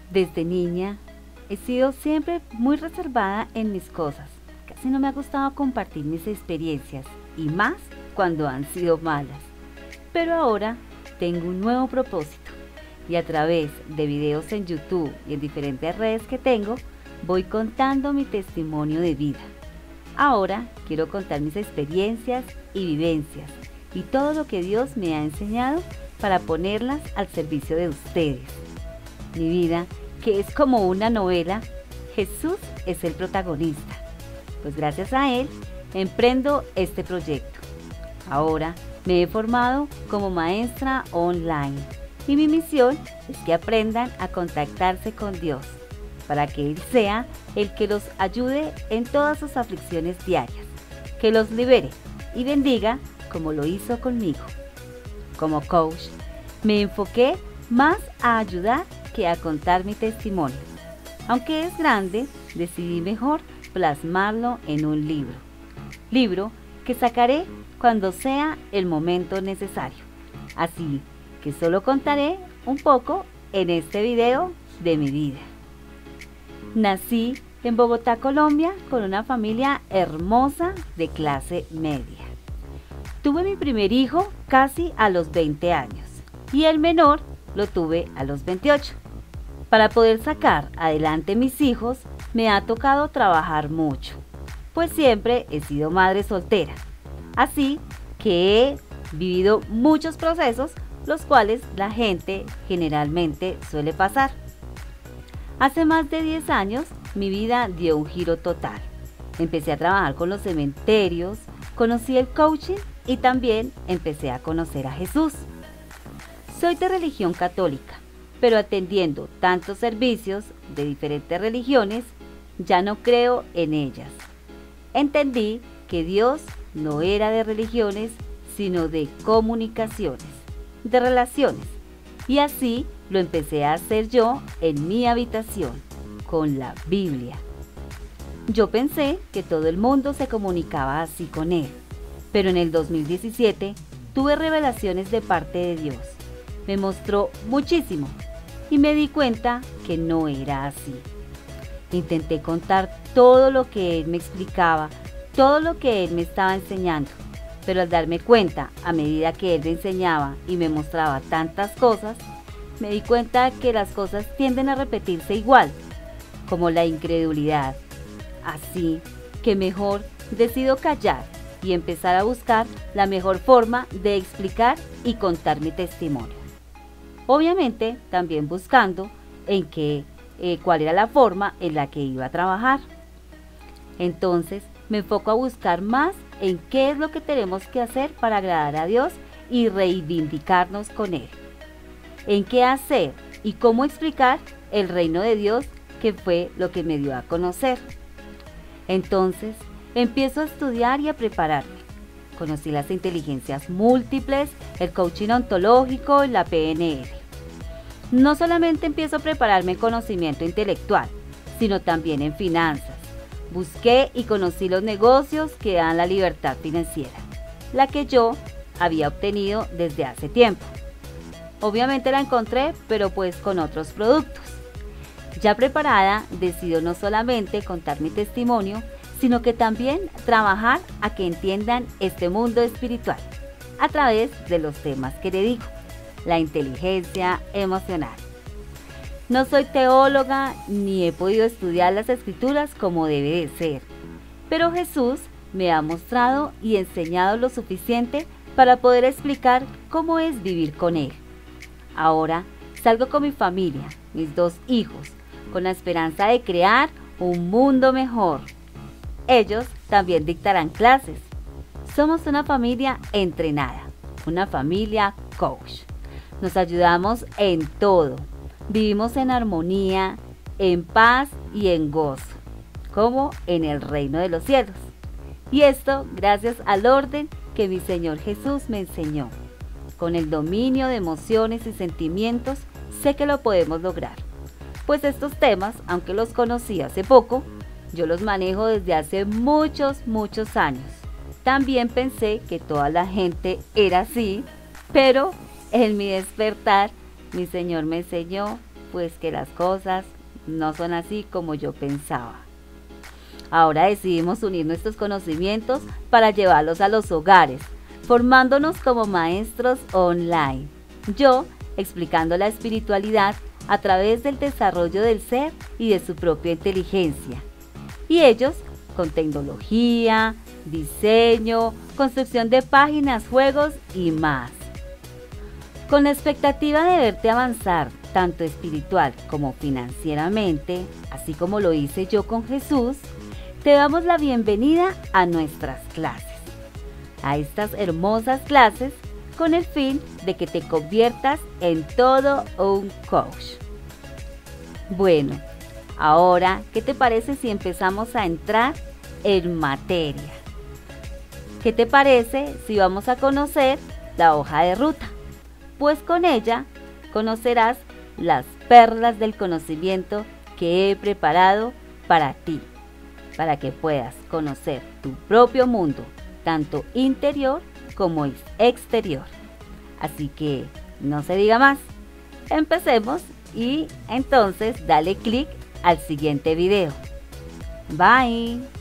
Desde niña he sido siempre muy reservada en mis cosas. Casi no me ha gustado compartir mis experiencias y más cuando han sido malas. Pero ahora tengo un nuevo propósito y a través de videos en YouTube y en diferentes redes que tengo, voy contando mi testimonio de vida. Ahora quiero contar mis experiencias y vivencias y todo lo que Dios me ha enseñado para ponerlas al servicio de ustedes. Mi vida, que es como una novela, Jesús es el protagonista, pues gracias a Él emprendo este proyecto. Ahora me he formado como maestra online y mi misión es que aprendan a contactarse con Dios, para que Él sea el que los ayude en todas sus aflicciones diarias, que los libere y bendiga como lo hizo conmigo. Como coach, me enfoqué más a ayudar que a contar mi testimonio. Aunque es grande, decidí mejor plasmarlo en un libro que sacaré cuando sea el momento necesario. Así que solo contaré un poco en este video de mi vida. Nací en Bogotá, Colombia, con una familia hermosa de clase media. Tuve mi primer hijo casi a los 20 años y el menor lo tuve a los 28. Para poder sacar adelante mis hijos, me ha tocado trabajar mucho, pues siempre he sido madre soltera. Así que he vivido muchos procesos, los cuales la gente generalmente suele pasar. Hace más de 10 años, mi vida dio un giro total. Empecé a trabajar con los cementerios, conocí el coaching y también empecé a conocer a Jesús. Soy de religión católica, pero atendiendo tantos servicios de diferentes religiones, ya no creo en ellas. Entendí que Dios no era de religiones, sino de comunicaciones, de relaciones. Y así lo empecé a hacer yo en mi habitación, con la Biblia. Yo pensé que todo el mundo se comunicaba así con Él, pero en el 2017 tuve revelaciones de parte de Dios. Me mostró muchísimo y me di cuenta que no era así. Intenté contar todo lo que Él me explicaba, todo lo que Él me estaba enseñando, pero al darme cuenta, a medida que Él me enseñaba y me mostraba tantas cosas, me di cuenta que las cosas tienden a repetirse igual, como la incredulidad. Así que mejor decido callar y empezar a buscar la mejor forma de explicar y contar mi testimonio. Obviamente también buscando cuál era la forma en la que iba a trabajar. Entonces me enfoco a buscar más en qué es lo que tenemos que hacer para agradar a Dios y reivindicarnos con Él. En qué hacer y cómo explicar el reino de Dios, que fue lo que me dio a conocer. Entonces empiezo a estudiar y a prepararme. Conocí las inteligencias múltiples, el coaching ontológico y la PNL. No solamente empiezo a prepararme en conocimiento intelectual, sino también en finanzas. Busqué y conocí los negocios que dan la libertad financiera, la que yo había obtenido desde hace tiempo. Obviamente la encontré, pero pues con otros productos. Ya preparada, decido no solamente contar mi testimonio, sino que también trabajar a que entiendan este mundo espiritual a través de los temas que le digo, la inteligencia emocional. No soy teóloga ni he podido estudiar las escrituras como debe de ser, pero Jesús me ha mostrado y enseñado lo suficiente para poder explicar cómo es vivir con Él. Ahora salgo con mi familia, mis 2 hijos, con la esperanza de crear un mundo mejor. Ellos también dictarán clases. Somos una familia entrenada, una familia coach. Nos ayudamos en todo. Vivimos en armonía, en paz y en gozo, como en el reino de los cielos. Y esto gracias al orden que mi Señor Jesús me enseñó. Con el dominio de emociones y sentimientos, sé que lo podemos lograr. Pues estos temas, aunque los conocí hace poco, yo los manejo desde hace muchos años. También pensé que toda la gente era así, pero en mi despertar, mi Señor me enseñó pues que las cosas no son así como yo pensaba. Ahora decidimos unir nuestros conocimientos para llevarlos a los hogares, formándonos como maestros online. Yo explicando la espiritualidad a través del desarrollo del ser y de su propia inteligencia. Y ellos con tecnología, diseño, construcción de páginas, juegos y más. Con la expectativa de verte avanzar, tanto espiritual como financieramente, así como lo hice yo con Jesús, te damos la bienvenida a nuestras clases. A estas hermosas clases con el fin de que te conviertas en todo un coach. Bueno, ahora, ¿qué te parece si empezamos a entrar en materia? ¿Qué te parece si vamos a conocer la hoja de ruta? Pues con ella conocerás las perlas del conocimiento que he preparado para ti, para que puedas conocer tu propio mundo, tanto interior como exterior. Así que no se diga más, empecemos y entonces dale clic al siguiente video. Bye.